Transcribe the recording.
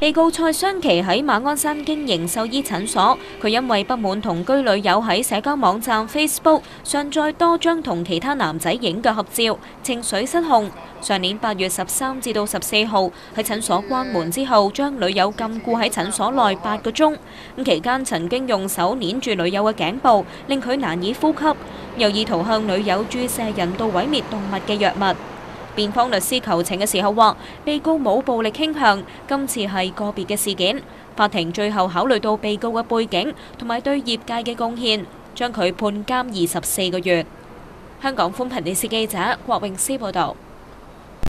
被告蔡雙琪喺馬鞍山經營獸醫診所，佢因為不滿同居女友喺社交網站 Facebook 上載多張同其他男仔影嘅合照，情緒失控。上年8月13至到14號喺診所關門之後，將女友禁錮喺診所內8個鐘。期間曾經用手捏住女友嘅頸部，令佢難以呼吸，又意圖向女友注射人道毀滅動物嘅藥物。辯方律師求情嘅時候話，被告冇暴力傾向，今次係個別嘅事件。法庭最後考慮到被告嘅背景同埋對業界嘅貢獻，將佢判監24個月。香港寬頻電視記者郭詠詩報導。